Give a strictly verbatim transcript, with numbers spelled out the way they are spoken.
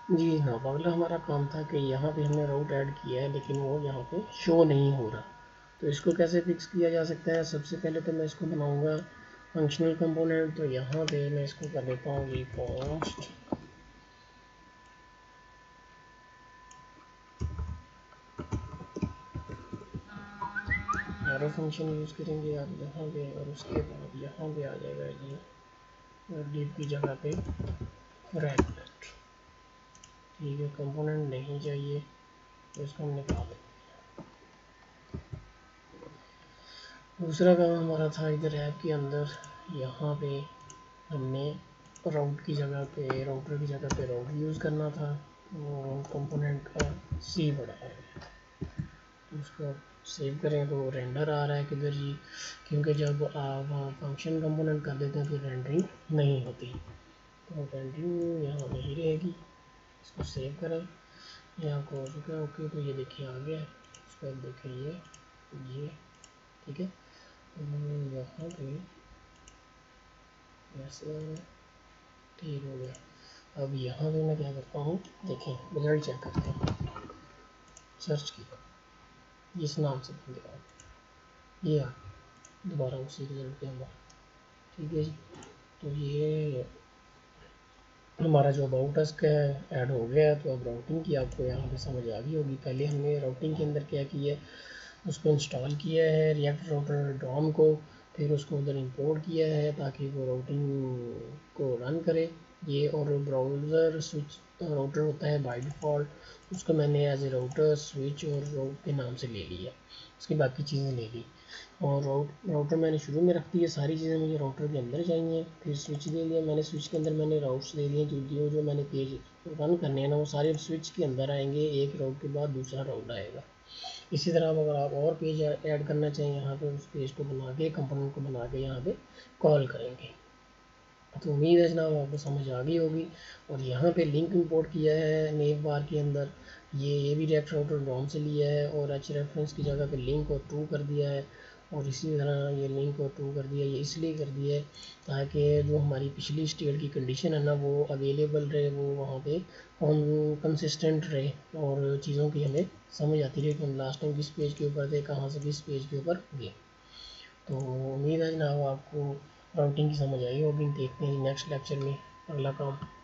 जी हाँ, अगला हमारा काम था कि यहाँ पे हमने राउट ऐड किया है लेकिन वो यहाँ पे शो नहीं हो रहा। तो इसको कैसे फिक्स किया जा सकता है? सबसे पहले तो मैं इसको बनाऊंगा फंक्शनल कंपोनेंट। तो यहाँ पे मैं इसको कर देता हूँ ये कॉस्ट एरो फंक्शन यूज़ करेंगे आप यहाँ पे, और उसके बाद यहाँ पे आ जाएगा ये डिव की जगह पे फ्रैगमेंट। ठीक है, कंपोनेंट नहीं चाहिए तो इसको हम निकाल देंगे। दूसरा काम हमारा था इधर ऐप के अंदर, यहाँ पे हमने राउट की जगह पे राउटर की जगह पे राउट यूज़ करना था। वो कंपोनेंट का सी बड़ा है, उसको सेव करें तो रेंडर आ रहा है किधर जी, क्योंकि जब आप फंक्शन कंपोनेंट कर देते हैं तो रेंडरिंग नहीं होती। तो रेंडरिंग यहाँ नहीं रहेगी। इसको सेव करें, ये आपको हो चुका है ओके। तो ये देखिए आ गया है, इसको देखिए ये ये ठीक है। तो यहाँ पे ऐसे ठीक हो गया। अब यहाँ पे मैं क्या करता हूँ, देखें रिजल्ट चेक करते हैं। सर्च किया इस नाम से बन गया, ये आ दोबारा उसी रिजल्ट के अंदर। ठीक है जी, तो ये हमारा जो अबाउट अस का ऐड हो गया। तो अब राउटिंग की आपको यहाँ पे समझ आ गई होगी। पहले हमने राउटिंग के अंदर क्या किया है, उसको इंस्टॉल किया है रिएक्ट राउटर डॉम को, फिर उसको उधर इंपोर्ट किया है ताकि वो राउटिंग को रन करे ये। और ब्राउज़र स्विच राउटर होता है बाय डिफ़ॉल्ट, उसको मैंने एज ए राउटर स्विच और राउट के नाम से ले लिया, उसकी बाकी चीज़ें ले ली। और राउट राउटर मैंने शुरू में रख दी है, सारी चीज़ें मुझे राउटर के अंदर चाहिए। फिर स्विच दे लिया मैंने, स्विच के अंदर मैंने राउट्स दे दिए, जो जो जो मैंने पेज रन करने हैं ना वो सारे स्विच के अंदर आएंगे, एक राउट के बाद दूसरा राउट आएगा। इसी तरह अगर आप और पेज ऐड करना चाहें यहाँ पे, उस पेज को बना के कंपोनेंट को बना के यहाँ पे कॉल करेंगे। तो उम्मीद है जनाब आपको समझ आ गई होगी। और यहाँ पे लिंक इंपोर्ट किया है नेव बार के अंदर, ये ये भी रिएक्ट राउटर डॉम से लिया है, और एच रेफरेंस की जगह पे लिंक और टू कर दिया है। और इसी तरह ये लिंक और टू कर दिया, ये इसलिए कर दिया है ताकि जो हमारी पिछली स्टेट की कंडीशन है ना वो अवेलेबल रहे, वो वहाँ पे कंसिस्टेंट रहे, और चीज़ों की हमें समझ आती रहे कि हम लास्ट टाइम किस पेज के ऊपर थे, कहाँ से किस पेज के ऊपर गए। तो उम्मीद है जनाब आपको राउटिंग की समझ आई होगी। देखते हैं नेक्स्ट लेक्चर में अगला काम।